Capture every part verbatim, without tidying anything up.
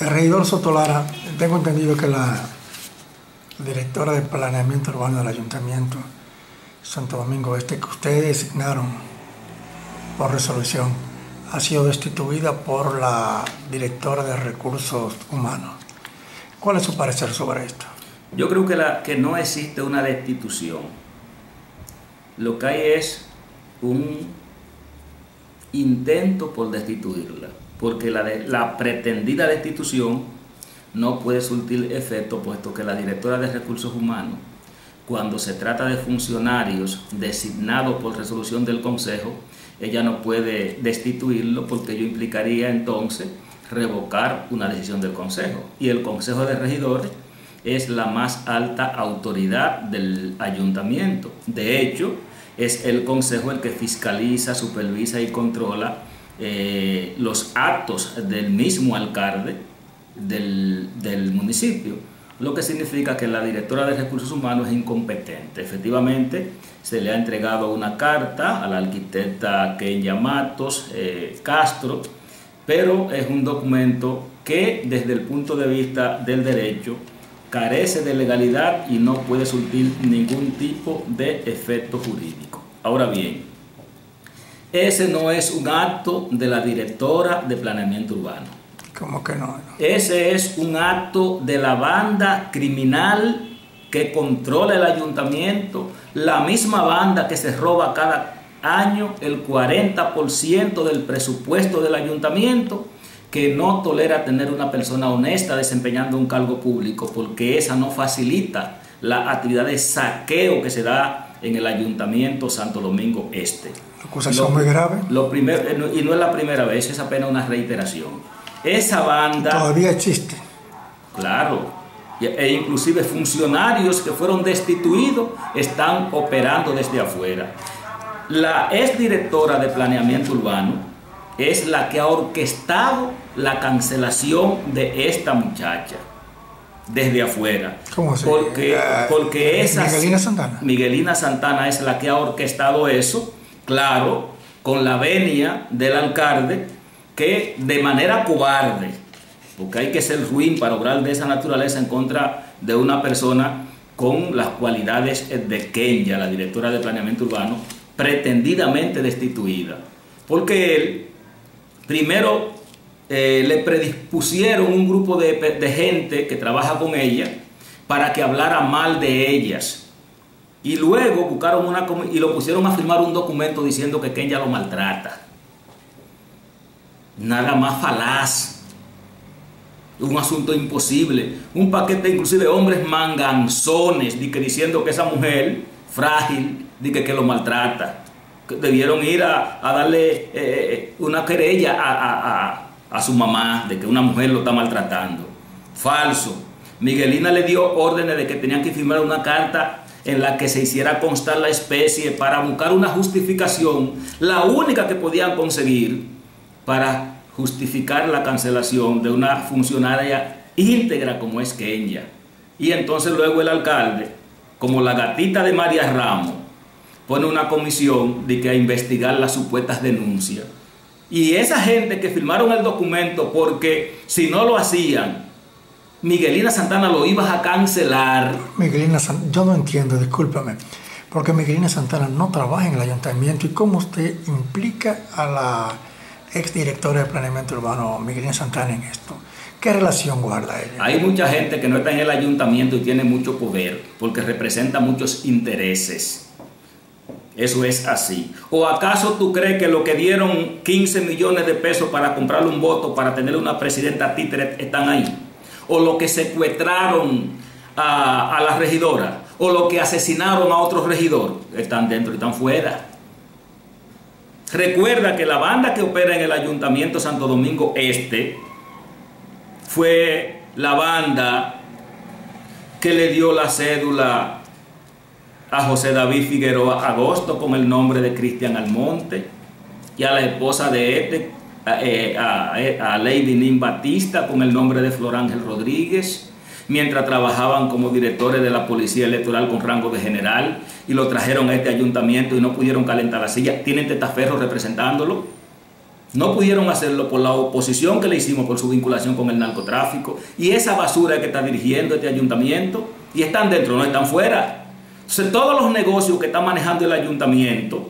El regidor Sotolara, tengo entendido que la directora de Planeamiento Urbano del Ayuntamiento Santo Domingo Este, que ustedes designaron por resolución, ha sido destituida por la directora de Recursos Humanos. ¿Cuál es su parecer sobre esto? Yo creo que, la, que no existe una destitución. Lo que hay es un intento por destituirla, porque la, de, la pretendida destitución no puede surtir efecto, puesto que la directora de Recursos Humanos, cuando se trata de funcionarios designados por resolución del Consejo, ella no puede destituirlo, porque ello implicaría entonces revocar una decisión del Consejo. Y el Consejo de Regidores es la más alta autoridad del ayuntamiento. De hecho, es el Consejo el que fiscaliza, supervisa y controla eh, los actos del mismo alcalde del, del municipio, lo que significa que la directora de Recursos Humanos es incompetente. Efectivamente, se le ha entregado una carta a la arquitecta Kenya Matos eh, Castro, pero es un documento que desde el punto de vista del derecho carece de legalidad y no puede surtir ningún tipo de efecto jurídico. Ahora bien, ese no es un acto de la directora de Planeamiento Urbano. ¿Cómo que no? Ese es un acto de la banda criminal que controla el ayuntamiento, la misma banda que se roba cada año el cuarenta por ciento del presupuesto del ayuntamiento, que no tolera tener una persona honesta desempeñando un cargo público, porque esa no facilita la actividad de saqueo que se da en el Ayuntamiento Santo Domingo Este. Acusación muy grave. Lo primero, y no es la primera vez, es apenas una reiteración. Esa banda... Todavía existe. Claro. E inclusive funcionarios que fueron destituidos están operando desde afuera. La exdirectora de Planeamiento Urbano es la que ha orquestado la cancelación de esta muchacha desde afuera. ¿Cómo se Porque, porque esa Miguelina Santana. Miguelina Santana es la que ha orquestado eso, claro, con la venia del alcalde, que de manera cobarde, porque hay que ser ruin para obrar de esa naturaleza en contra de una persona con las cualidades de Kenya, la directora de Planeamiento Urbano, pretendidamente destituida, porque él primero eh, le predispusieron un grupo de, de gente que trabaja con ella para que hablara mal de ellas, y luego buscaron una y lo pusieron a firmar un documento diciendo que Kenya lo maltrata. Nada más falaz, un asunto imposible, un paquete inclusive de hombres manganzones di que diciendo que esa mujer frágil di que, que lo maltrata, que debieron ir a, a darle eh, una querella a, a, a, a su mamá de que una mujer lo está maltratando. Falso. Miguelina le dio órdenes de que tenían que firmar una carta en la que se hiciera constar la especie para buscar una justificación, la única que podían conseguir para justificar la cancelación de una funcionaria íntegra como es Kenya. Y entonces luego el alcalde, como la gatita de María Ramos, pone una comisión de que a investigar las supuestas denuncias. Y esa gente que firmaron el documento, porque si no lo hacían, Miguelina Santana lo ibas a cancelar. Miguelina Santana, yo no entiendo, discúlpame, porque Miguelina Santana no trabaja en el ayuntamiento. ¿Y cómo usted implica a la exdirectora de Planeamiento Urbano, Miguelina Santana, en esto? ¿Qué relación guarda ella? Hay mucha gente que no está en el ayuntamiento y tiene mucho poder, porque representa muchos intereses. Eso es así. ¿O acaso tú crees que lo que dieron quince millones de pesos para comprarle un voto para tener una presidenta títere están ahí? ¿O lo que secuestraron a, a la regidora? ¿O lo que asesinaron a otro regidor? Están dentro y están fuera. Recuerda que la banda que opera en el Ayuntamiento Santo Domingo Este fue la banda que le dio la cédula a José David Figueroa Agosto con el nombre de Cristian Almonte, y a la esposa de este, a, a, a Lady Nin Batista con el nombre de Flor Ángel Rodríguez, mientras trabajaban como directores de la Policía Electoral con rango de general, y lo trajeron a este ayuntamiento y no pudieron calentar la silla. Tienen testaferros representándolo. No pudieron hacerlo por la oposición que le hicimos por su vinculación con el narcotráfico y esa basura que está dirigiendo este ayuntamiento. Y están dentro, no están fuera. Entonces, todos los negocios que está manejando el ayuntamiento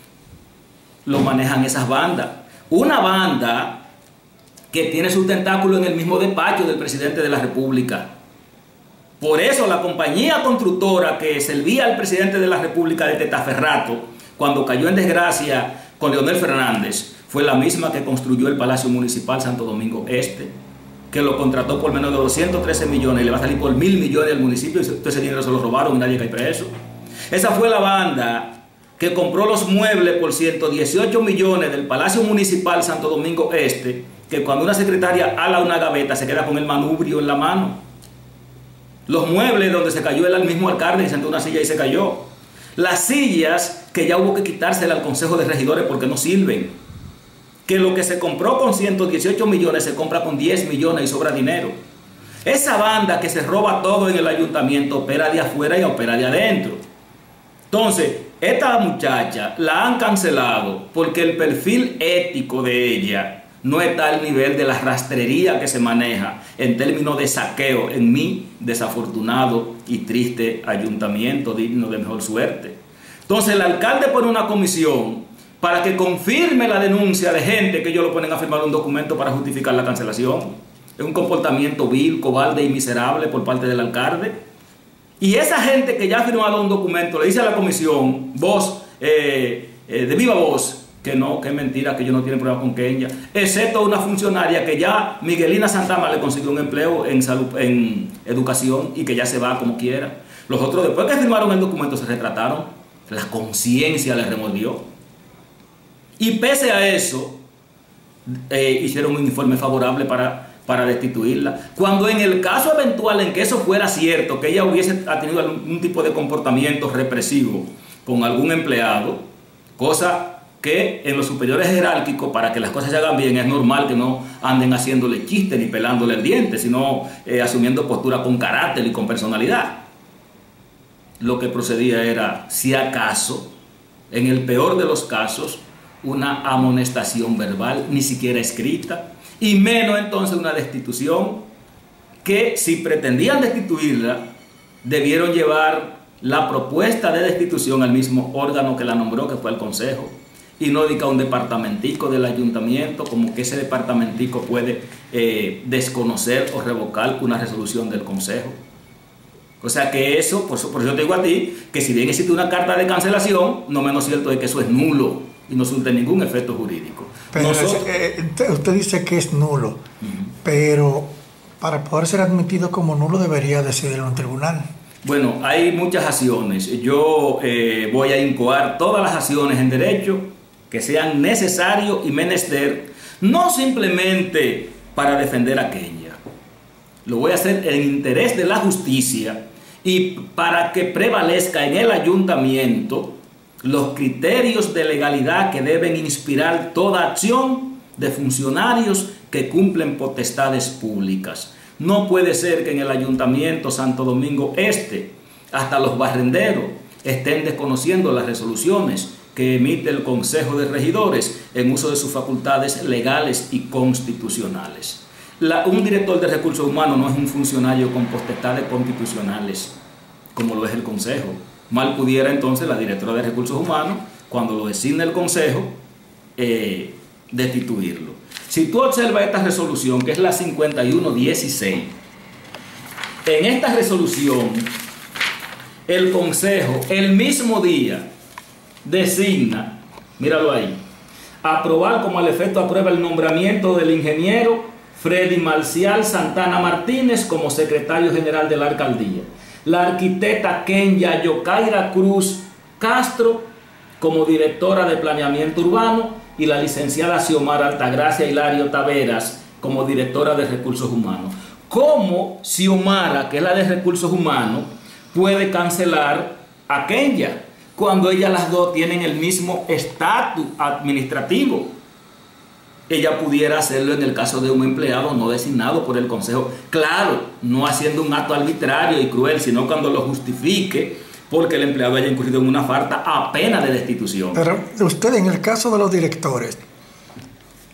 lo manejan esas bandas. Una banda que tiene su tentáculo en el mismo despacho del presidente de la República. Por eso la compañía constructora que servía al presidente de la República de Tetaferrato, cuando cayó en desgracia con Leonel Fernández, fue la misma que construyó el Palacio Municipal Santo Domingo Este, que lo contrató por menos de doscientos trece millones y le va a salir por mil millones al municipio y todo ese dinero se lo robaron y nadie cae preso. Esa fue la banda que compró los muebles por ciento dieciocho millones del Palacio Municipal Santo Domingo Este, que cuando una secretaria ala una gaveta se queda con el manubrio en la mano. Los muebles donde se cayó el mismo alcalde y sentó una silla y se cayó. Las sillas que ya hubo que quitársela al Consejo de Regidores porque no sirven. Que lo que se compró con ciento dieciocho millones se compra con diez millones y sobra dinero. Esa banda que se roba todo en el ayuntamiento opera de afuera y opera de adentro. Entonces, esta muchacha la han cancelado porque el perfil ético de ella no está al nivel de la rastrería que se maneja en términos de saqueo en mi desafortunado y triste ayuntamiento digno de mejor suerte. Entonces el alcalde pone una comisión para que confirme la denuncia de gente que ellos lo ponen a firmar un documento para justificar la cancelación. Es un comportamiento vil, cobarde y miserable por parte del alcalde. Y esa gente que ya ha firmado un documento le dice a la comisión, voz, eh, eh, de viva voz, que no, que es mentira, que ellos no tienen problema con Kenia, excepto una funcionaria que ya Miguelina Santana le consiguió un empleo en salud, en educación y que ya se va como quiera. Los otros, después que firmaron el documento, se retrataron, la conciencia les remordió. Y pese a eso, eh, hicieron un informe favorable para, para destituirla. Cuando en el caso eventual en que eso fuera cierto, que ella hubiese tenido algún tipo de comportamiento represivo con algún empleado, cosa que en los superiores jerárquicos, para que las cosas se hagan bien, es normal que no anden haciéndole chistes ni pelándole el diente, sino eh, asumiendo postura con carácter y con personalidad. Lo que procedía era, si acaso, en el peor de los casos, una amonestación verbal, ni siquiera escrita, y menos entonces una destitución, que si pretendían destituirla, debieron llevar la propuesta de destitución al mismo órgano que la nombró, que fue el Consejo, y no dedica a un departamentico del ayuntamiento, como que ese departamentico puede eh, desconocer o revocar una resolución del Consejo. O sea que eso, por eso, por eso te digo a ti, que si bien existe una carta de cancelación, no menos cierto es que eso es nulo y no surte ningún efecto jurídico. Pero Nosotros, eh, usted dice que es nulo, uh-huh. pero para poder ser admitido como nulo debería decidirlo un tribunal. Bueno, hay muchas acciones. Yo eh, voy a incoar todas las acciones en derecho que sean necesarios y menester, no simplemente para defender a Kenia. Lo voy a hacer en interés de la justicia y para que prevalezca en el ayuntamiento los criterios de legalidad que deben inspirar toda acción de funcionarios que cumplen potestades públicas. No puede ser que en el ayuntamiento Santo Domingo Este, hasta los barrenderos, estén desconociendo las resoluciones que emite el Consejo de Regidores en uso de sus facultades legales y constitucionales. La, un director de recursos humanos no es un funcionario con potestades constitucionales, como lo es el Consejo. Mal pudiera entonces la directora de recursos humanos, cuando lo designa el Consejo, eh, destituirlo. Si tú observas esta resolución, que es la cincuenta y uno dieciséis, en esta resolución, el Consejo, el mismo día, designa, míralo ahí, aprobar como al efecto aprueba el nombramiento del ingeniero Freddy Marcial Santana Martínez como secretario general de la alcaldía, la arquitecta Kenya Yokaira Cruz Castro como directora de planeamiento urbano y la licenciada Xiomara Altagracia Hilario Taveras como directora de recursos humanos. ¿Cómo Xiomara, que es la de recursos humanos, puede cancelar a Kenya cuando ellas las dos tienen el mismo estatus administrativo? Ella pudiera hacerlo en el caso de un empleado no designado por el Consejo. Claro, no haciendo un acto arbitrario y cruel, sino cuando lo justifique porque el empleado haya incurrido en una falta a pena de destitución. Pero usted, en el caso de los directores,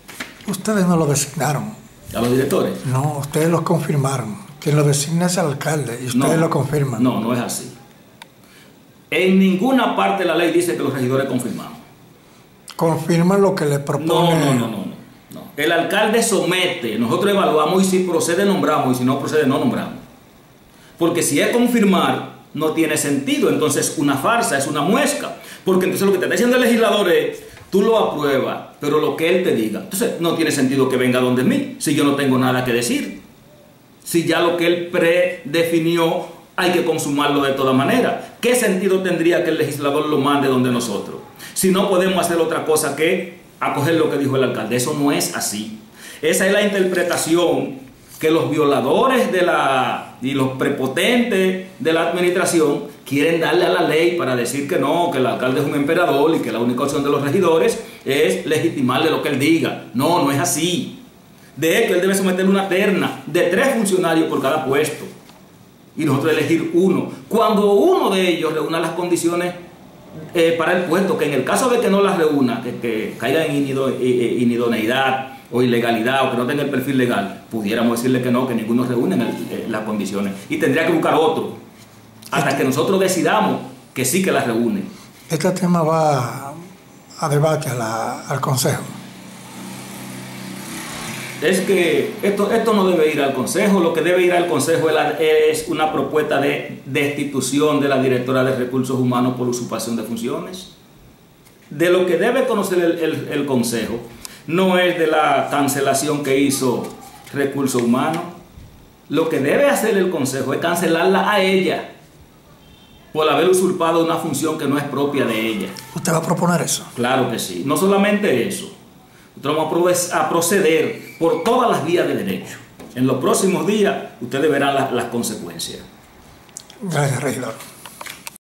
Ustedes no lo designaron. ¿A los directores? No, ustedes los confirmaron. Quien lo designa es el alcalde y ustedes No, lo confirman. No, no es así. En ninguna parte de la ley dice que los regidores confirmamos. Confirman lo que le propone. No, no, no, no, no, no. El alcalde somete, nosotros evaluamos y si procede nombramos y si no procede no nombramos. Porque si es confirmar, no tiene sentido, entonces una farsa, es una muesca. Porque entonces lo que te está diciendo el legislador es, tú lo apruebas, pero lo que él te diga. Entonces no tiene sentido que venga donde mí, si yo no tengo nada que decir. Si ya lo que él predefinió hay que consumarlo de toda manera. ¿Qué sentido tendría que el legislador lo mande donde nosotros? Si no podemos hacer otra cosa que acoger lo que dijo el alcalde. Eso no es así. Esa es la interpretación que los violadores de la, y los prepotentes de la administración quieren darle a la ley para decir que no, que el alcalde es un emperador y que la única opción de los regidores es legitimarle lo que él diga. No, no es así. De hecho, él debe someter una terna de tres funcionarios por cada puesto y nosotros elegir uno. Cuando uno de ellos reúna las condiciones eh, para el puesto, que en el caso de que no las reúna, que, que caiga en inido, eh, inidoneidad o ilegalidad o que no tenga el perfil legal, pudiéramos decirle que no, que ninguno reúne el, eh, las condiciones y tendría que buscar otro hasta que nosotros decidamos que sí que las reúne. Este tema va a debate a la, al Consejo. Es que esto, esto no debe ir al Consejo, lo que debe ir al Consejo es, la, es una propuesta de destitución de la directora de Recursos Humanos por usurpación de funciones. De lo que debe conocer el, el, el Consejo no es de la cancelación que hizo Recursos Humanos. Lo que debe hacer el Consejo es cancelarla a ella por haber usurpado una función que no es propia de ella. ¿Usted va a proponer eso? Claro que sí. No solamente eso. Nosotros vamos a proceder por todas las vías de derecho. En los próximos días ustedes verán las, las consecuencias. Gracias, regidor.